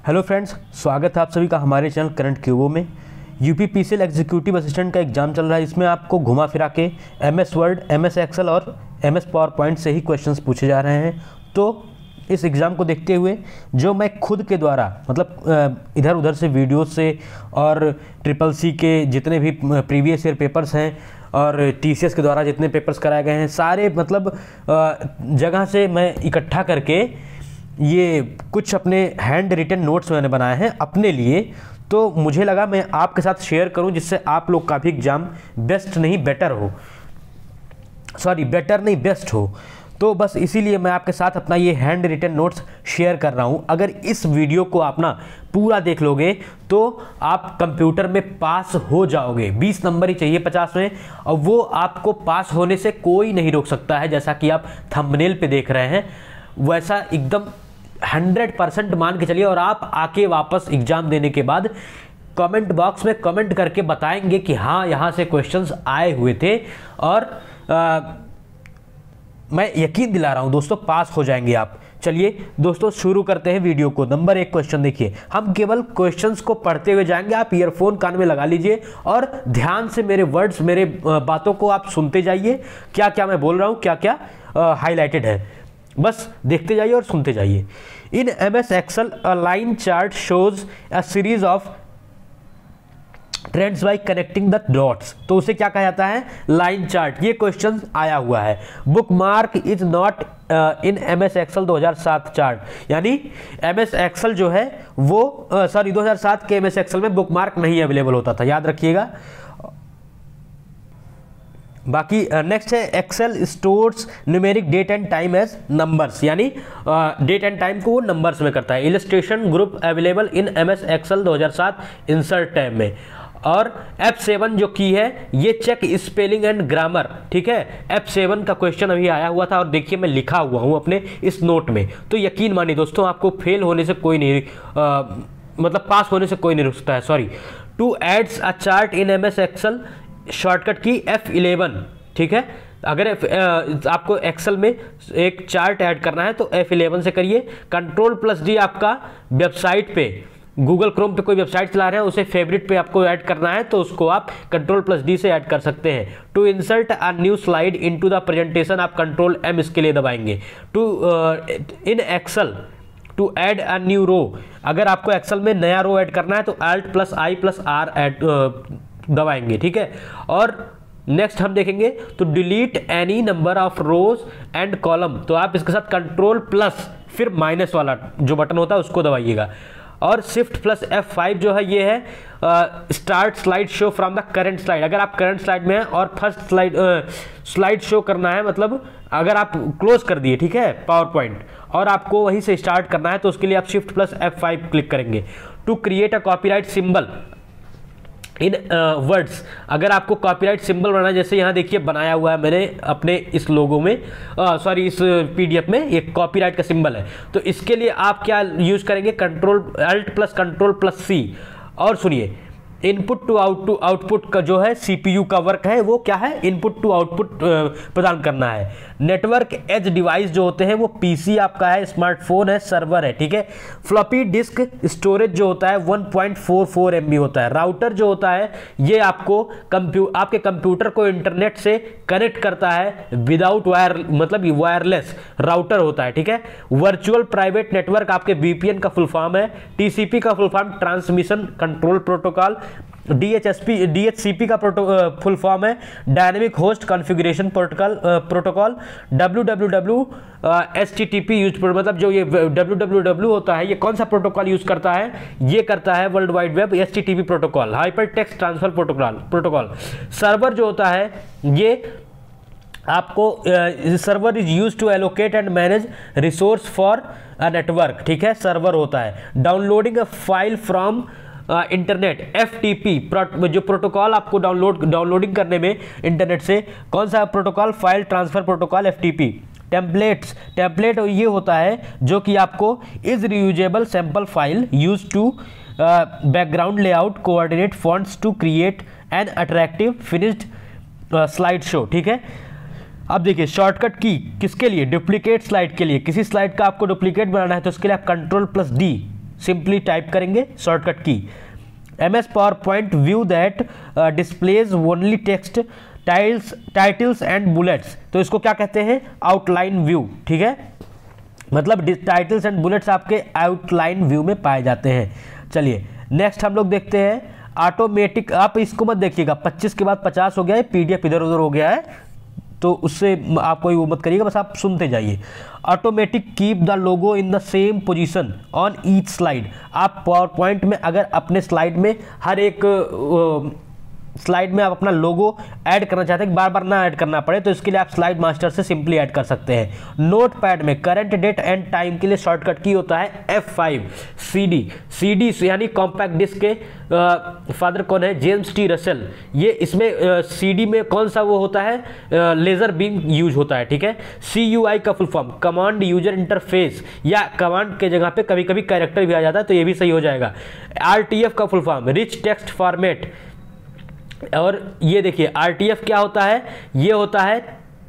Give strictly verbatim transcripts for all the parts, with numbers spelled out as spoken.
Hello friends, स्वागत है आप सभी का हमारे चैनल करंट क्यूबो में। यूपीपीसीएल एग्जीक्यूटिव असिस्टेंट का एग्जाम चल रहा है। इसमें आपको घुमा फिरा के एमएस वर्ड, एमएस एक्सेल और एमएस पावर पॉइंट से ही क्वेश्चंस पूछे जा रहे हैं। तो इस एग्ज़ाम को देखते हुए जो मैं खुद के द्वारा मतलब इधर उधर से वीडियो से और ट्रिपल सी के जितने भी प्रीवियस ईयर पेपर्स हैं और टीसीएस के द्वारा जितने पेपर्स कराए गए हैं, सारे मतलब जगह से मैं इकट्ठा करके ये कुछ अपने हैंड रिटन नोट्स मैंने बनाए हैं अपने लिए। तो मुझे लगा मैं आपके साथ शेयर करूं, जिससे आप लोग का भी एग्जाम बेस्ट नहीं बेटर हो, सॉरी बेटर नहीं बेस्ट हो। तो बस इसीलिए मैं आपके साथ अपना ये हैंड रिटन नोट्स शेयर कर रहा हूं। अगर इस वीडियो को आप ना पूरा देख लोगे तो आप कंप्यूटर में पास हो जाओगे। बीस नंबर ही चाहिए पचास में, और वो आपको पास होने से कोई नहीं रोक सकता है। जैसा कि आप थंबनेल पे देख रहे हैं वैसा एकदम हंड्रेड परसेंट मान के चलिए। और आप आके वापस एग्जाम देने के बाद कमेंट बॉक्स में कमेंट करके बताएंगे कि हाँ यहाँ से क्वेश्चंस आए हुए थे, और आ, मैं यकीन दिला रहा हूँ दोस्तों पास हो जाएंगे आप। चलिए दोस्तों शुरू करते हैं वीडियो को। नंबर एक क्वेश्चन देखिए, हम केवल क्वेश्चंस को पढ़ते हुए जाएंगे। आप ईयरफोन कान में लगा लीजिए और ध्यान से मेरे वर्ड्स, मेरे बातों को आप सुनते जाइए। क्या क्या मैं बोल रहा हूँ, क्या क्या हाईलाइटेड है, बस देखते जाइए और सुनते जाइए। In M S Excel a line chart shows a series of trends by connecting the dots. तो उसे क्या कहा जाता है? Line chart. ये क्वेश्चन आया हुआ है। Bookmark is not in M S Excel दो हज़ार सात चार्ट, यानी एम एस एक्सेल जो है वो सॉरी uh, दो हज़ार सात के एम एस एक्सेल में बुक मार्क नहीं अवेलेबल होता था, याद रखिएगा। बाकी नेक्स्ट uh, है Excel stores numeric date and time as numbers, यानी डेट एंड टाइम को वो नंबर्स में करता है। Illustration group available in M S Excel दो हज़ार सात इंसर्ट टैब में। और एफ सेवन जो की है ये चेक स्पेलिंग एंड ग्रामर, ठीक है। एफ सेवन का क्वेश्चन अभी आया हुआ था और देखिए मैं लिखा हुआ हूँ अपने इस नोट में। तो यकीन मानिए दोस्तों आपको फेल होने से कोई नहीं आ, मतलब पास होने से कोई नहीं रुकता है, sorry. To adds a chart in M S Excel, shortcut की एफ इलेवन, ठीक है। अगर F, आ, आपको एक्सेल में एक चार्ट ऐड करना है तो एफ इलेवन से करिए। कंट्रोल प्लस डी आपका वेबसाइट पे, गूगल क्रोम पे कोई वेबसाइट चला रहे हैं उसे फेवरेट पे आपको ऐड करना है तो उसको आप कंट्रोल प्लस डी से ऐड कर सकते हैं। To insert a new slide into the presentation आप कंट्रोल एम इसके लिए दबाएंगे। To in Excel to add a new row, अगर आपको एक्सेल में नया रो ऐड करना है तो alt plus I plus R add दबाएंगे, ठीक है। और नेक्स्ट हम देखेंगे तो delete any number of rows and column, तो आप इसके साथ कंट्रोल प्लस फिर माइनस वाला जो बटन होता है उसको दबाइएगा। और शिफ्ट प्लस एफ फाइव जो है ये है start slide show from the current slide. अगर आप करंट स्लाइड में हैं और फर्स्ट स्लाइड स्लाइड शो करना है, मतलब अगर आप क्लोज कर दिए, ठीक है, पावर पॉइंट, और आपको वहीं से स्टार्ट करना है तो उसके लिए आप shift plus F five click करेंगे। To create a copyright symbol in words, अगर आपको कॉपीराइट सिंबल बनाना है, जैसे यहाँ देखिए बनाया हुआ है मैंने अपने इस लोगो में, सॉरी इस पीडीएफ में एक कॉपीराइट का सिंबल है। तो इसके लिए आप क्या यूज करेंगे? Control alt plus control plus C. और सुनिए, input to out to output का जो है सीपीयू का वर्क है वो क्या है? इनपुट टू आउटपुट प्रदान करना है। नेटवर्क एज डिवाइस जो होते हैं वो पीसी आपका है, स्मार्टफोन है, सर्वर है, ठीक है। फ्लॉपी डिस्क स्टोरेज जो होता है one point four four MB होता है। राउटर जो होता है ये आपको कंप्यू आपके कंप्यूटर को इंटरनेट से कनेक्ट करता है विदाउट वायर, मतलब वायरलेस राउटर होता है, ठीक है। वर्चुअल प्राइवेट नेटवर्क आपके वीपीएन का फुल फॉर्म है। टीसीपी का full form transmission control protocol. DHSP DHCP का फुल फॉर्म है dynamic host configuration protocol protocol. WWW HTTP use, मतलब जो ये डब्ल्यूडब्ल्यूडब्ल्यू होता है ये कौन सा प्रोटोकॉल यूज करता है? ये करता है world wide web HTTP protocol, hyper text transfer protocol protocol. Server जो होता है ये आपको server is use to allocate and manage resource for a network, ठीक है, सर्वर होता है। Downloading a file from internet, F T P जो प्रोटोकॉल आपको डाउनलोड डाउनलोडिंग करने में इंटरनेट से, कौन सा protocol? File transfer protocol, F T P. Templates, template ये होता है जो कि आपको is reusable sample file use to background layout coordinate fonts to create an attractive finished slide show, ठीक है। अब देखिए शॉर्टकट की किसके लिए? डुप्लीकेट स्लाइड के लिए। किसी स्लाइड का आपको डुप्लीकेट बनाना है तो उसके लिए आप control plus D simply type करेंगे shortcut key. M S power point view that displays only text tiles titles and bullets, तो इसको क्या कहते हैं, आउटलाइन व्यू। ठीक है, मतलब टाइटल्स एंड बुलेट्स आपके आउटलाइन व्यू में पाए जाते हैं। चलिए नेक्स्ट हम लोग देखते हैं ऑटोमेटिक। आप इसको मत देखिएगा, पच्चीस के बाद पचास हो गया है, पीडीएफ इधर उधर हो गया है, तो उससे आप कोई वो मत करिएगा, बस आप सुनते जाइए। Automatic keep the logo in the same position on each slide. आप पावर पॉइंट में अगर अपने स्लाइड में हर एक स्लाइड में आप अपना लोगो ऐड करना चाहते हैं, बार बार ना ऐड करना पड़े, तो इसके लिए आप स्लाइड मास्टर से सिंपली ऐड कर सकते हैं। नोट पैड में करंट डेट एंड टाइम के लिए शॉर्टकट की होता है एफ फाइव। सीडी सीडी यानी कॉम्पैक्ट डिस्क के फादर कौन है, जेम्स टी रसेल। ये इसमें सीडी में कौन सा वो होता है, लेजर बीम यूज होता है। ठीक है, सी यू आई का full form command user interface, या कमांड के जगह पे कभी कभी कैरेक्टर भी आ जाता है, तो ये भी सही हो जाएगा। आर टी एफ का full form rich text format, और ये देखिए आरटीएफ क्या होता है, ये होता है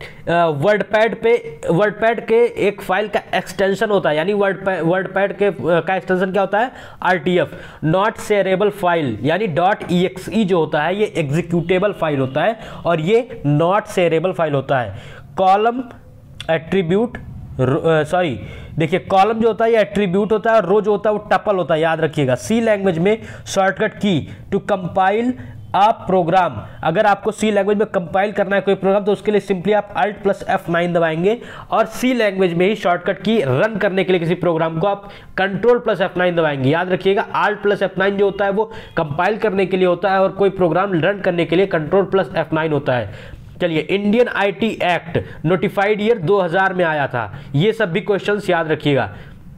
वर्डपैड पे वर्डपैड के एक फाइल का एक्सटेंशन होता है, यानी वर्डपैड वर्डपैड के का एक्सटेंशन क्या होता है, आरटीएफ। नॉट शेयरेबल फाइल यानी डॉट ईएक्सई जो होता है ये एग्जीक्यूटेबल फाइल होता है, और ये नॉट शेयरेबल फाइल होता है। कॉलम एट्रीब्यूट सॉरी देखिए कॉलम जो होता है ये एट्रीब्यूट होता है, और रो जो होता है वो टपल होता है, याद रखिएगा। सी लैंग्वेज में शॉर्टकट की टू कंपाइल आप प्रोग्राम, अगर आपको सी लैंग्वेज में कंपाइल करना है कोई प्रोग्राम, तो उसके लिए सिंपली आप अल्ट प्लस एफ नाइन दबाएंगे, और सी लैंग्वेज में ही शॉर्टकट की रन करने के लिए किसी प्रोग्राम को आप कंट्रोल प्लस एफ नाइन दबाएंगे। याद रखिएगा अल्ट प्लस एफ नाइन जो होता है वो कंपाइल करने के लिए होता है, और कोई प्रोग्राम रन करने के लिए कंट्रोल प्लस एफ नाइन होता है। चलिए Indian IT act notified year दो हज़ार में आया था, ये सब भी क्वेश्चंस याद रखिएगा।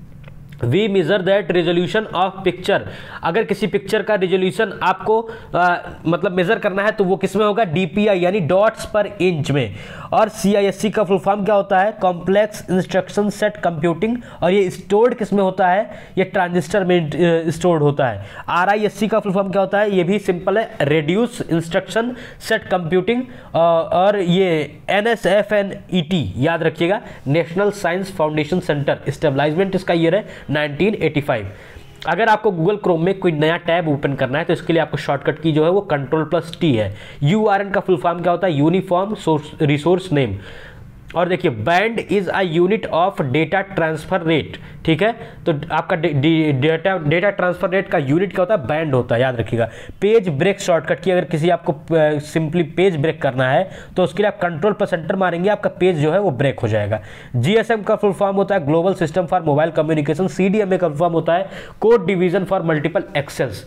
We measure that resolution of picture, अगर किसी पिक्चर का रेजोल्यूशन आपको आ, मतलब मेजर करना है तो वो किस में होगा, डीपीआई यानी डॉट्स पर इंच में। और सीआईएससी का फुल फॉर्म क्या होता है, कॉम्प्लेक्स इंस्ट्रक्शन सेट कंप्यूटिंग, और ये स्टोर्ड किस में होता है, ये ट्रांजिस्टर में स्टोर्ड होता है। आरआईएससी का फुल फॉर्म क्या होता है, ये भी सिंपल है, रेड्यूस इंस्ट्रक्शन सेट कंप्यूटिंग, और ये एनएसएफएनईटी याद रखिएगा, national science foundation center establishment, इसका ईयर है नाइनटीन एटी फाइव। अगर आपको गूगल क्रोम में कोई नया टैब ओपन करना है तो इसके लिए आपको शॉर्टकट की जो है वो कंट्रोल प्लस टी है। यूआरएन का फुल फॉर्म क्या होता है, यूनिफॉर्म रिसोर्स नेम। और देखिए band is a unit of data transfer rate, ठीक है, तो आपका डेटा डेटा ट्रांसफर रेट का यूनिट क्या होता है, बैंड होता है, याद रखिएगा। पेज ब्रेक शॉर्टकट की, अगर किसी आपको सिंपली पेज ब्रेक करना है तो उसके लिए आप कंट्रोल पर सेंटर मारेंगे, आपका पेज जो है वो ब्रेक हो जाएगा। जीएसएम का फुल फॉर्म होता है global system for mobile communication. CDMA का फुल फॉर्म होता है code division for multiple access.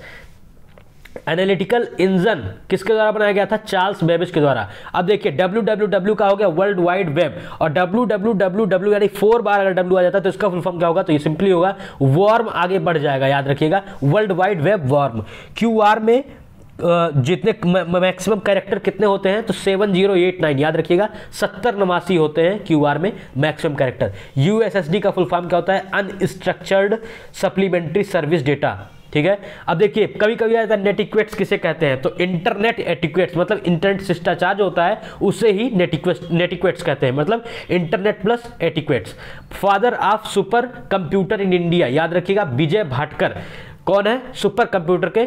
Analytical engine किसके द्वारा बनाया गया था, चार्ल्स बेबेज के द्वारा। अब देखिए डब्ल्यू डब्ल्यू डब्ल्यू का हो गया वर्ल्ड वाइड वेब, और डब्ल्यू डब्ल्यू डब्ल्यू डब्ल्यू यानी फोर बार अगर डब्ल्यू आ जाता है तो इसका फुल फॉर्म क्या होगा, तो ये सिंपली होगा वॉर्म, आगे बढ़ जाएगा, याद रखिएगा world wide web worm. QR में जितने मैक्सिमम कैरेक्टर कितने होते हैं, तो सेवन जीरो एट नाइन, याद रखिएगा सत्तर नवासी होते हैं क्यूआर में मैक्सिमम कैरेक्टर। यूएसएसडी का फुल फॉर्म क्या होता है, अनस्ट्रक्चर्ड सप्लीमेंट्री सर्विस डेटा, ठीक है। अब देखिए कभी कभी आता है नेट इक्वेट्स किसे कहते हैं, तो इंटरनेट एटिक्वेट्स, मतलब इंटरनेट शिष्टाचार जो होता है उसे ही नेट इक्वेट्स नेट इक्वेट्स कहते हैं, मतलब internet plus etiquettes. Father of super computer in India, याद रखिएगा विजय भाटकर कौन है, सुपर कंप्यूटर के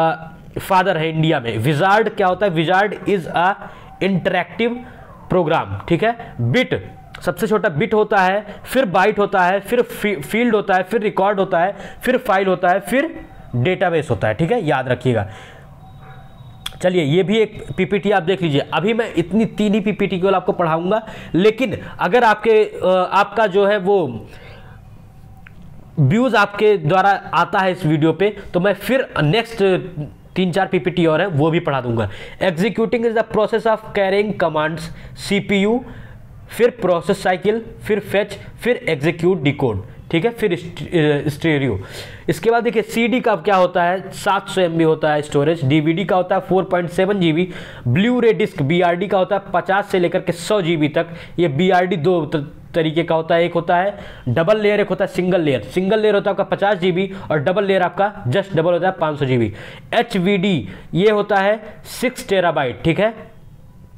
फादर है इंडिया में। विजार्ड क्या होता है, wizard is a interactive program, ठीक है। बिट सबसे छोटा बिट होता है, फिर बाइट होता है, फिर फील्ड होता है, फिर रिकॉर्ड होता है, फिर फाइल होता है, फिर डेटाबेस होता है, ठीक है, याद रखिएगा। चलिए ये भी एक पीपीटी आप देख लीजिए। अभी मैं इतनी तीन ही पीपीटी केवल आपको पढ़ाऊंगा, लेकिन अगर आपके आपका जो है वो व्यूज आपके द्वारा आता है इस वीडियो पे, तो मैं फिर नेक्स्ट तीन चार पीपीटी और है वो भी पढ़ा दूंगा। Executing is the process of carrying commands, CPU, फिर प्रोसेस साइकिल, फिर फेच, फिर एग्जीक्यूट डिकोड, ठीक है, फिर स्टीरियो। इसके बाद देखिए सीडी का क्या होता है, सात सौ एम बी होता है स्टोरेज। डीवीडी का होता है four point seven G B. Blu ray disc BRD का होता है पचास से लेकर के सौ जीबी तक। ये बीआरडी दो तरीके का होता है, एक होता है डबल लेयर, एक होता है सिंगल लेयर। सिंगल लेयर होता है आपका पचास जीबी और डबल लेयर आपका जस्ट डबल होता है पाँच सौ जीबी। एचवीडी ये होता है सिक्स टेराबाइट, ठीक है।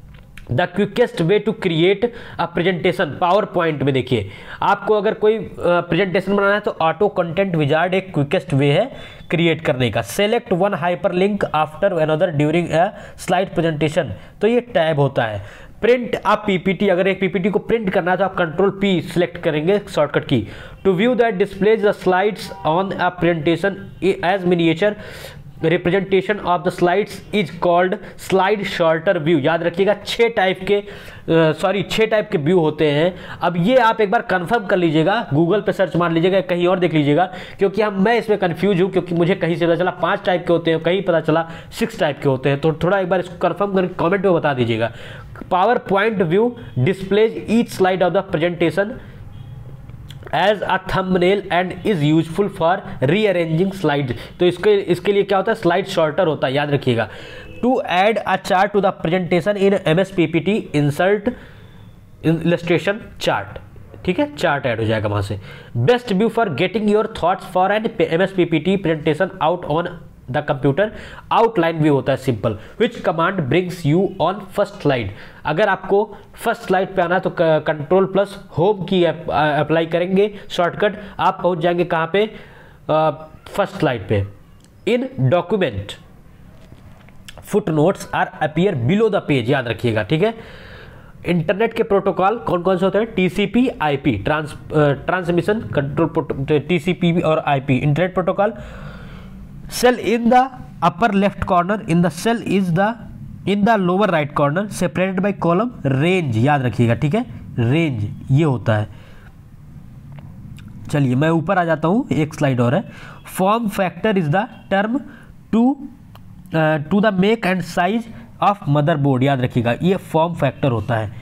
The quickest way to create a presentation power point में देखिए, आपको अगर कोई प्रेजेंटेशन बनाना है तो ऑटो कंटेंट विजार्ड एक क्विकेस्ट वे है क्रिएट करने का। Select one hyper link after another during a slide presentation, तो ये टैब होता है। प्रिंट आप पीपीटी, अगर एक पीपीटी को प्रिंट करना है तो आप कंट्रोल पी सिलेक्ट करेंगे shortcut key. To view that displays the slides on a presentation as miniature representation of the slides is called slide shorter view. याद रखिएगा छः टाइप के सॉरी छः टाइप के व्यू होते हैं। अब ये आप एक बार कंफर्म कर लीजिएगा, गूगल पे सर्च मार लीजिएगा, कहीं और देख लीजिएगा, क्योंकि हम मैं इसमें कंफ्यूज हूँ, क्योंकि मुझे कहीं से पता चला पांच टाइप के होते हैं, कहीं पता चला सिक्स टाइप के होते हैं। तो थोड़ा एक बार इसको कंफर्म करके कॉमेंट में बता दीजिएगा। Power point view displays each slide of the presentation as a thumbnail and is useful for rearranging slide. तो इसके इसके लिए क्या होता है, स्लाइड शॉर्टर होता है, याद रखिएगा। To add a chart to the presentation in M S P P T insert illustration chart, ठीक है, चार्ट ऐड हो जाएगा वहां से। Best view for getting your thoughts for an M S P P T presentation out on the computer. Outline view होता है simple, which command brings you on first slide. अगर आपको फर्स्ट स्लाइड पे आना है तो कंट्रोल प्लस होम की apply करेंगे शॉर्टकट, आप पहुंच जाएंगे कहां पे, फर्स्ट स्लाइड पे। In document foot notes are appear below the page, याद रखिएगा, ठीक है। इंटरनेट के प्रोटोकॉल कौन कौन से होते हैं, TCP IP trans transmission control, TCP और IP internet protocol. Cell in the upper left corner, in the cell is the in the lower right corner, separated by column. Range याद रखिएगा, ठीक है, रेंज ये होता है। चलिए मैं ऊपर आ जाता हूं, एक स्लाइड और है। Form factor is the term to to the make and size of motherboard, याद रखिएगा, ये फॉर्म फैक्टर होता है।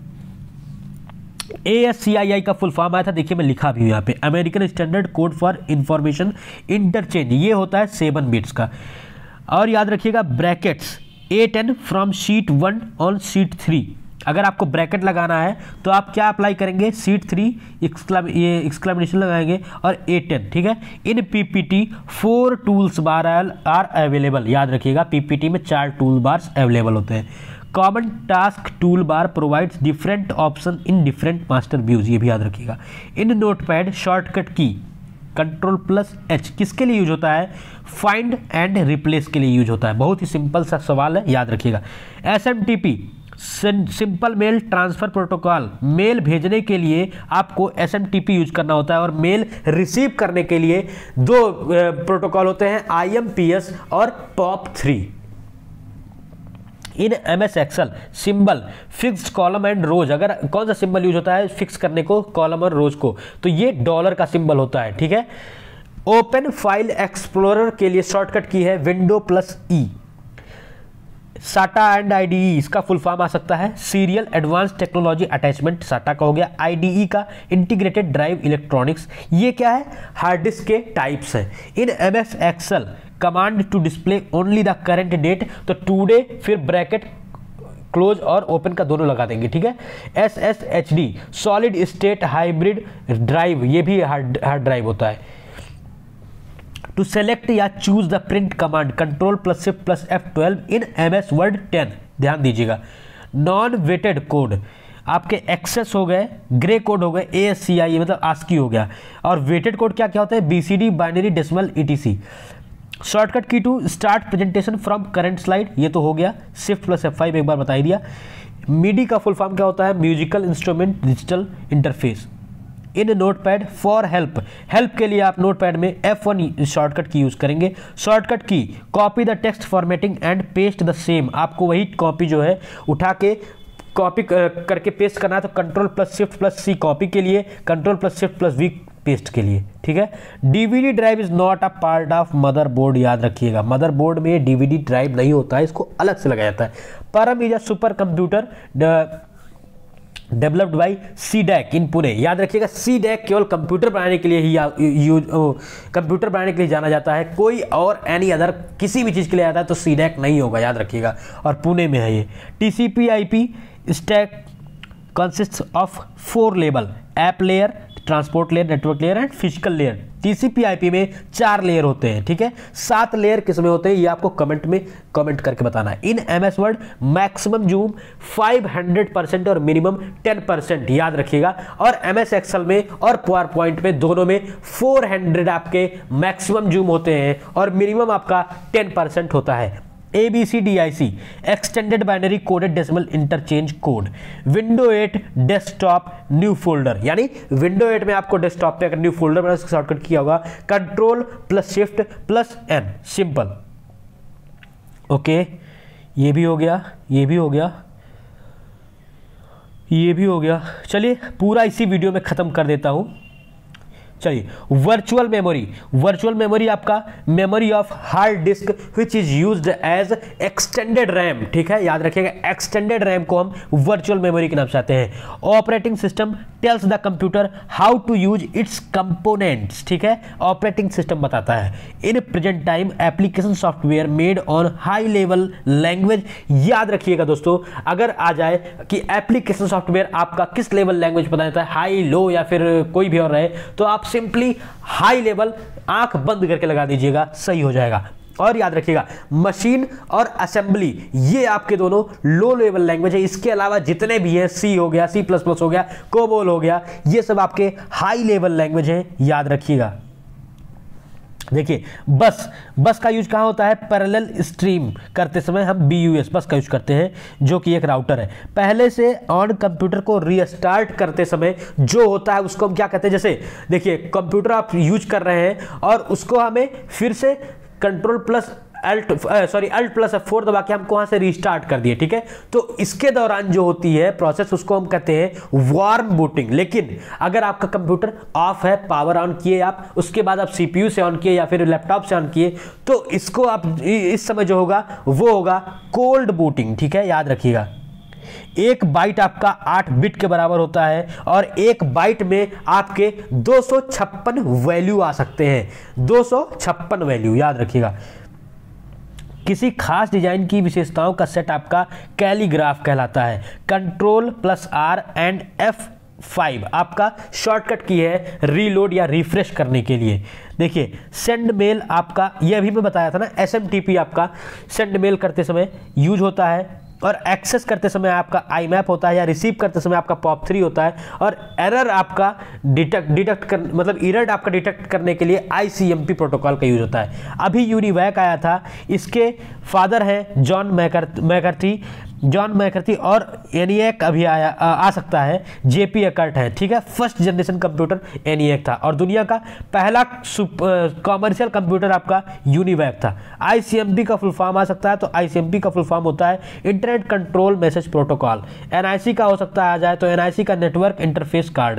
ए एस सी आई आई का फुल फॉर्म आया था, देखिए मैं लिखा भी हूं यहाँ पे, American standard code for information interchange, ये होता है सेवन बिट्स का। और याद रखिएगा brackets A ten from sheet one on sheet three. अगर आपको ब्रैकेट लगाना है तो आप क्या अप्लाई करेंगे, सीट थ्री एक्सक्लाम ये एक्सक्लामेशन लगाएंगे और ए टेन, ठीक है। In PPT four tools bar are available, याद रखिएगा पीपीटी में चार टूल बार्स अवेलेबल होते हैं। Common task tool bar provides different option in different master views, ये भी याद रखिएगा। In notepad shortcut key control plus H किसके लिए यूज होता है, फाइंड एंड रिप्लेस के लिए यूज होता है। बहुत ही सिंपल सा सवाल है, याद रखिएगा। S M T P simple mail transfer protocol, mail भेजने के लिए आपको S M T P use करना होता है और मेल रिसीव करने के लिए दो प्रोटोकॉल होते हैं, आई एम पी एस और pop three. In M S excel symbol fixed column and rows, अगर कौन सा सिंबल यूज होता है फिक्स करने को कॉलम और रोज को, तो ये डॉलर का सिंबल होता है, ठीक है। ओपन फाइल एक्सप्लोरर के लिए शॉर्टकट की है window plus E. SATA and IDE इसका फुल फॉर्म आ सकता है सीरियल एडवांस टेक्नोलॉजी अटैचमेंट, साटा का हो गया। आईडीई का इंटीग्रेटेड ड्राइव इलेक्ट्रॉनिक्स, ये क्या है, हार्ड डिस्क के टाइप्स हैं। In M S excel command to display only the current date, तो टूडे फिर ब्रैकेट क्लोज और ओपन का दोनों लगा देंगे, ठीक है। S S H D solid state hybrid drive, ये भी हार्ड हार्ड ड्राइव होता है। टू सेलेक्ट या choose the print command control plus shift plus F twelve in M S word ten, ध्यान दीजिएगा। नॉन वेटेड कोड आपके excess हो गए, ग्रे कोड हो गए, ए एस सी आई मतलब आस्की हो गया, और वेटेड कोड क्या क्या होता है, B C D binary decimal E T C. Shortcut key to start presentation from current slide, ये तो हो गया, शिफ्ट प्लस एफ फाइव एक बार बता ही दिया। मीडी का फुल फॉर्म क्या होता है, musical instrument digital interface. In notepad for help, help के लिए आप नोटपैड में F one shortcut key use करेंगे। Shortcut key copy the text formatting and paste the same, आपको वही कॉपी जो है उठा के कॉपी करके पेस्ट करना है, तो control plus shift plus C copy के लिए, control plus shift plus V paste के लिए, ठीक है। DVD drive is not a part of motherboard, याद रखिएगा मदरबोर्ड में डीवीडी ड्राइव नहीं होता है, इसको अलग से लगाया जाता है। Param is a super computer developed by C DAC in Pune, याद रखिएगा सी डैक केवल कंप्यूटर बनाने के लिए ही यूज कंप्यूटर बनाने के लिए जाना जाता है, कोई और एनी अदर किसी भी चीज़ के लिए आता है तो सी डैक नहीं होगा, याद रखिएगा, और पुणे में है ये। T C P I P stack consist of four level, app layer, transport layer, network layer and physical layer, TCP IP में चार लेयर होते हैं, ठीक है। सात लेयर किसमें होते हैं ये आपको कमेंट में कमेंट करके बताना है। In MS Word maximum zoom पाँच सौ परसेंट और मिनिमम दस परसेंट याद रखिएगा। और एमएस एक्सेल में और पावर पॉइंट में दोनों में चार सौ आपके मैक्सिमम जूम होते हैं और मिनिमम आपका दस परसेंट होता है। E B C D I C extended binary coded decimal interchange code. Window eight desktop new folder, यानी विंडो एट में आपको डेस्कटॉप पे अगर न्यू फोल्डर बनाना शॉर्टकट किया होगा control plus shift plus N, simple. Okay, ये भी हो गया, ये भी हो गया, ये भी हो गया। चलिए पूरा इसी वीडियो में खत्म कर देता हूं। चलिए, वर्चुअल मेमोरी। वर्चुअल मेमोरी आपका memory of hard disk which is used as extended RAM, ठीक है, याद रखिएगा। एक्सटेंडेड रैम को हम वर्चुअल मेमोरी के नाम से आते हैं। Operating system tells the computer how to use its components, ठीक है, ऑपरेटिंग सिस्टम बताता है। In present time application software made on high level language, याद रखिएगा दोस्तों, अगर आ जाए कि एप्लीकेशन सॉफ्टवेयर आपका किस लेवल लैंग्वेज पता जाता है, हाई लो या फिर कोई भी और रहे, तो आप सिंपली हाई लेवल आंख बंद करके लगा दीजिएगा, सही हो जाएगा। और याद रखिएगा मशीन और असेंबली ये आपके दोनों लो लेवल लैंग्वेज है। इसके अलावा जितने भी हैं, सी हो गया, सी प्लस प्लस हो गया, कोबोल हो गया, ये सब आपके हाई लेवल लैंग्वेज हैं, याद रखिएगा। देखिए बस बस का यूज कहाँ होता है, पैरेलल स्ट्रीम करते समय हम बी यू एस बस का यूज करते हैं, जो कि एक राउटर है। पहले से ऑन कंप्यूटर को रीस्टार्ट करते समय जो होता है उसको हम क्या कहते हैं, जैसे देखिए कंप्यूटर आप यूज कर रहे हैं और उसको हमें फिर से control plus alt sorry alt plus F four दबा के हमको वहां से रीस्टार्ट कर दिए, ठीक है। तो इसके दौरान जो होती है प्रोसेस उसको हम कहते हैं वार्म बूटिंग। लेकिन अगर आपका कंप्यूटर ऑफ है, पावर ऑन किए आप, उसके बाद आप सीपीयू से ऑन किए या फिर लैपटॉप से ऑन किए, तो इसको आप इस समय जो होगा वो होगा कोल्ड बूटिंग, ठीक है, याद रखिएगा। एक बाइट आपका आठ बिट के बराबर होता है और एक बाइट में आपके दो सौ छप्पन वैल्यू आ सकते हैं, दो सौ छप्पन वैल्यू, याद रखिएगा। किसी खास डिजाइन की विशेषताओं का सेट आपका कैलीग्राफ कहलाता है। Control plus R and F five आपका शॉर्टकट की है रीलोड या रिफ्रेश करने के लिए। देखिए सेंड मेल आपका, ये अभी मैं बताया था ना, एस एम टी पी आपका सेंड मेल करते समय यूज होता है और एक्सेस करते समय आपका आई मैप होता है या रिसीव करते समय आपका पॉप थ्री होता है। और एरर आपका डिटेक्ट डिटेक्ट कर मतलब एरर आपका डिटेक्ट करने के लिए I C M P protocol का यूज होता है। अभी यूनिवैक आया था, इसके फादर हैं जॉन मैकर्थी जॉन मैकर्थी और एनिएक अभी आया आ, आ सकता है, जेपी एकर्ट है, ठीक है। फर्स्ट जनरेशन कंप्यूटर एनिएक था और दुनिया का पहला कॉमर्शियल कंप्यूटर आपका यूनिवैक था। आईसीएमपी का फुल फॉर्म आ सकता है, तो आईसीएमपी का फुल फॉर्म होता है internet control message protocol. NIC का हो सकता है आ जाए, तो एनआईसी का network interface card.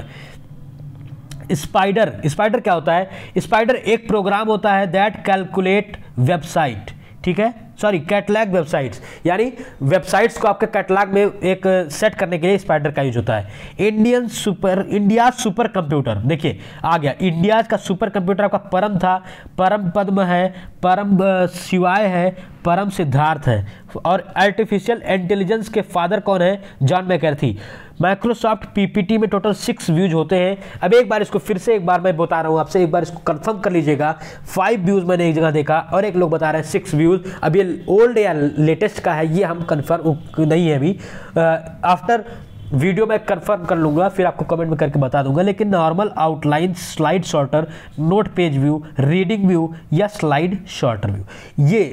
Spider spider क्या होता है, स्पाइडर एक प्रोग्राम होता है दैट कैलकुलेट वेबसाइट, ठीक है, सॉरी कैटलॉग वेबसाइट्स, यानी वेबसाइट्स को आपके कैटलॉग में एक सेट करने के लिए स्पाइडर का यूज होता है। Indian super India super computer, देखिए आ गया इंडिया का सुपर कंप्यूटर आपका परम था, परम पद्म है, परम शिवाय है, परम सिद्धार्थ है। और आर्टिफिशियल इंटेलिजेंस के फादर कौन है, जॉन मैकर्थी। माइक्रोसॉफ्ट पीपीटी में टोटल सिक्स व्यूज होते हैं। अब एक बार इसको फिर से एक बार मैं बता रहा हूँ आपसे, एक बार इसको कंफर्म कर लीजिएगा। फाइव व्यूज मैंने एक जगह देखा और एक लोग बता रहे हैं सिक्स व्यूज। अब ये ओल्ड या लेटेस्ट का है ये हम कंफर्म नहीं है अभी, आफ्टर वीडियो में कंफर्म कर लूंगा, फिर आपको कमेंट में करके बता दूंगा। लेकिन normal outline, slide shorter, note page view, reading view या स्लाइड शॉर्टर व्यू, ये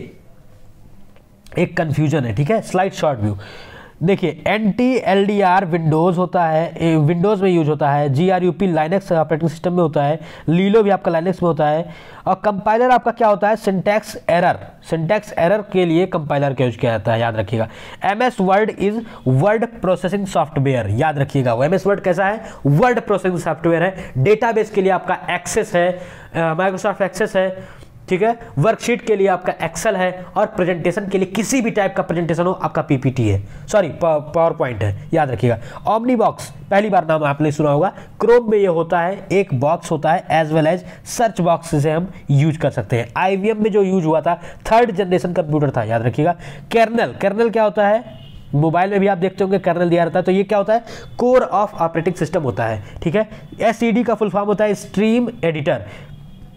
एक कंफ्यूजन है, ठीक है। स्लाइड शॉर्ट व्यू देखिए N T L D R Windows होता है, विंडोज़ में यूज होता है। G R U P Linux operating system में होता है। लीलो भी आपका लाइनेक्स में होता है। और कंपाइलर आपका क्या होता है, सिंटैक्स एरर, सिंटैक्स एरर के लिए कंपाइलर का यूज किया जाता है, याद रखिएगा। M S word is word processing software, याद रखिएगा। एम एस वर्ड कैसा है, वर्ड प्रोसेसिंग सॉफ्टवेयर है। डेटाबेस के लिए आपका एक्सेस है, माइक्रोसॉफ्ट एक्सेस है, ठीक है। वर्कशीट के लिए आपका एक्सेल है और प्रेजेंटेशन के लिए किसी भी टाइप का प्रेजेंटेशन हो आपका पीपीटी है, सॉरी पावर पॉइंट है, याद रखिएगा। ओमनी बॉक्स पहली बार नाम आपने सुना होगा। क्रोम में ये होता है, एक बॉक्स होता है as well as search box से हम यूज कर सकते हैं। आईवीएम में जो यूज हुआ था थर्ड जनरेशन कंप्यूटर था, याद रखिएगा। कर्नल, कर्नल क्या होता है, मोबाइल में भी आप देखते होंगे कर्नल दिया रहता है, तो ये क्या होता है, कोर ऑफ ऑपरेटिंग सिस्टम होता है, ठीक है। एसईडी का फुल फॉर्म होता है stream editor.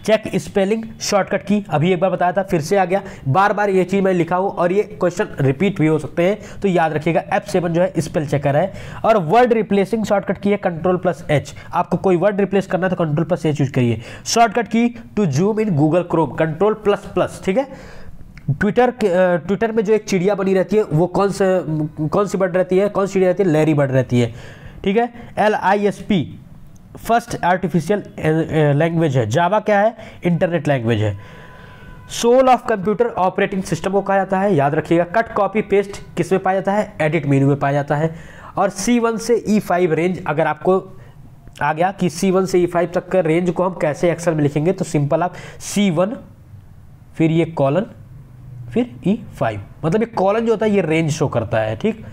Check spelling shortcut key, अभी एक बार बताया था, फिर से आ गया, बार बार ये चीज़ मैं लिखा हूँ और ये क्वेश्चन रिपीट भी हो सकते हैं, तो याद रखिएगा एफ सेवन जो है स्पेल चेकर है। और वर्ड रिप्लेसिंग शॉर्टकट की है कंट्रोल प्लस एच, आपको कोई वर्ड रिप्लेस करना है तो कंट्रोल प्लस एच यूज करिए। Shortcut key to zoom in Google Chrome, control plus plus, ठीक है। ट्विटर ट्विटर में जो एक चिड़िया बनी रहती है वो कौन से कौन सी बर्ड रहती है, कौन सी चिड़िया रहती है, लैरी बर्ड रहती है, ठीक है। L I S P first artificial language है, जावा क्या है, इंटरनेट लैंग्वेज है। Soul of computer operating system को कहा जाता है, याद रखिएगा। कट कॉपी पेस्ट किस में पाया जाता है, एडिट मेन्यू में पाया जाता है। और सी वन से ई फाइव रेंज, अगर आपको आ गया कि सी वन से ई फाइव तक का रेंज को हम कैसे एक्सेल में लिखेंगे, तो सिंपल आप सी वन फिर ये कॉलन फिर ई फाइव, मतलब ये कॉलन जो होता है ये रेंज शो करता है, ठीक।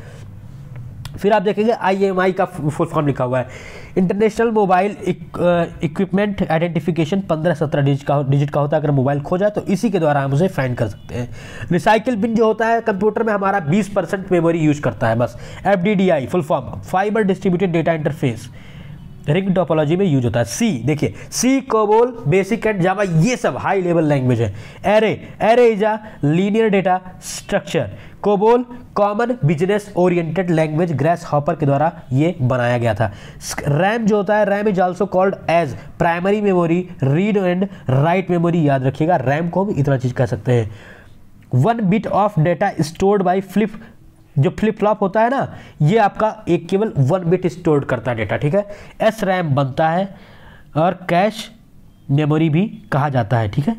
फिर आप देखेंगे आई एम आई का फुल फॉर्म लिखा हुआ है, इंटरनेशनल मोबाइल इक्विपमेंट आइडेंटिफिकेशन, पंद्रह सत्रह डिजिट का डिजिट का होता है। अगर मोबाइल खो जाए तो इसी के द्वारा हम उसे फाइंड कर सकते हैं। रिसाइकिल बिन जो होता है कंप्यूटर में हमारा बीस परसेंट मेमोरी यूज करता है बस। F D D I full form fibre distributed data interface, ring topology में यूज होता है। सी देखिए, C, COBOL, BASIC and Java, ये सब हाई लेवल लैंग्वेज है। Array, array is a linear data structure. COBOL common business oriented language, Grace Hopper के द्वारा ये बनाया गया था। रैम जो होता है, RAM is also called as primary memory, read and write memory, याद रखिएगा। रैम को हम इतना चीज कह सकते हैं। One bit of data stored by flip, जो फ्लिप फ्लॉप होता है ना, ये आपका एक केवल वन बिट स्टोर करता है डेटा, ठीक है। एस रैम बनता है और कैश मेमोरी भी कहा जाता है, ठीक है।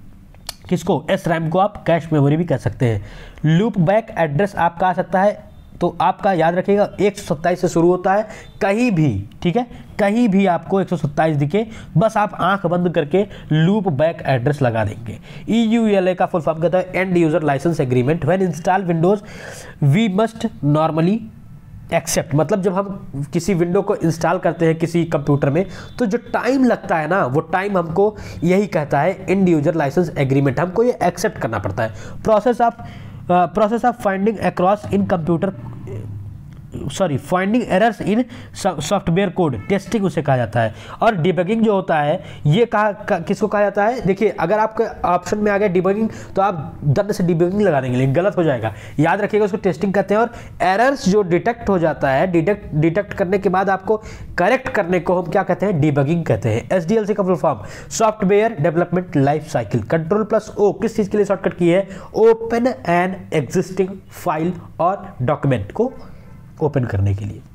किसको, एस रैम को आप कैश मेमोरी भी कह सकते हैं। लूप बैक एड्रेस आपका आ सकता है, तो आपका याद रखिएगा एक सौ सत्ताईस से शुरू होता है, कहीं भी, ठीक है, कहीं भी आपको एक सौ सत्ताईस दिखे, बस आप आंख बंद करके लूप बैक एड्रेस लगा देंगे। ई यू एल ए का फुल फॉर्म कहता है end user licence agreement. When install Windows we must normally accept, मतलब जब हम किसी विंडो को इंस्टॉल करते हैं किसी कंप्यूटर में, तो जो टाइम लगता है ना, वो टाइम हमको यही कहता है एंड यूजर लाइसेंस एग्रीमेंट, हमको ये एक्सेप्ट करना पड़ता है। Process of process of finding across in computer sorry finding errors in software code, testing उसे कहा जाता है। और डिबगिंग जो होता है ये कहा का, किसको कहा जाता है, देखिए अगर आपके ऑप्शन में आ गया डिबगिंग तो आप दंड से डिबगिंग लगा देंगे, लेकिन गलत हो जाएगा, याद रखिएगा उसको टेस्टिंग कहते हैं। और एरर्स जो डिटेक्ट हो जाता है, डिटेक्ट डिटेक्ट करने के बाद आपको करेक्ट करने को हम क्या कहते हैं, डिबगिंग कहते हैं। एस डी एल सी का full form software development life cycle. Control plus O किस चीज़ के लिए शॉर्टकट की है, ओपन एन एग्जिस्टिंग फाइल और डॉक्यूमेंट को ओपन करने के लिए।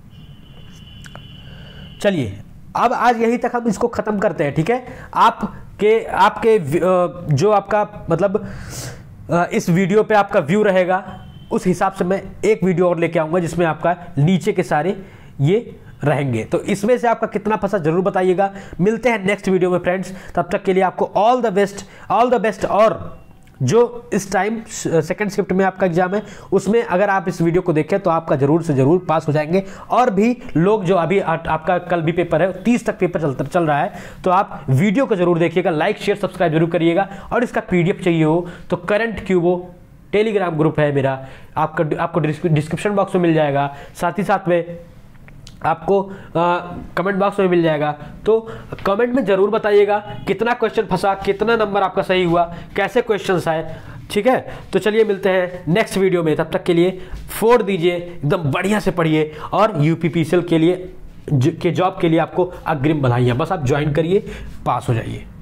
चलिए अब आज यहीं तक हम इसको खत्म करते हैं, ठीक है। आपके आपके जो आपका मतलब इस वीडियो पे आपका व्यू रहेगा, उस हिसाब से मैं एक वीडियो और लेके आऊंगा जिसमें आपका नीचे के सारे ये रहेंगे, तो इसमें से आपका कितना फंसा जरूर बताइएगा। मिलते हैं नेक्स्ट वीडियो में फ्रेंड्स, तब तक के लिए आपको all the best, all the best. और जो इस टाइम सेकंड शिफ्ट में आपका एग्जाम है, उसमें अगर आप इस वीडियो को देखें तो आपका जरूर से जरूर पास हो जाएंगे। और भी लोग जो अभी आ, आपका कल भी पेपर है, तीस तक पेपर चल चल रहा है, तो आप वीडियो को जरूर देखिएगा, लाइक शेयर सब्सक्राइब जरूर करिएगा। और इसका पीडीएफ चाहिए हो तो करंट क्यूबो टेलीग्राम ग्रुप है मेरा, आपका आपको डिस्क्रिप्शन बॉक्स में मिल जाएगा, साथ ही साथ में आपको कमेंट बॉक्स में मिल जाएगा। तो कमेंट में जरूर बताइएगा कितना क्वेश्चन फंसा, कितना नंबर आपका सही हुआ, कैसे क्वेश्चंस आए, ठीक है। तो चलिए मिलते हैं नेक्स्ट वीडियो में, तब तक के लिए फोड़ दीजिए, एकदम बढ़िया से पढ़िए। और यूपीपीसीएल के लिए के जॉब के लिए आपको अग्रिम बधाइयाँ, बस आप ज्वाइन करिए, पास हो जाइए।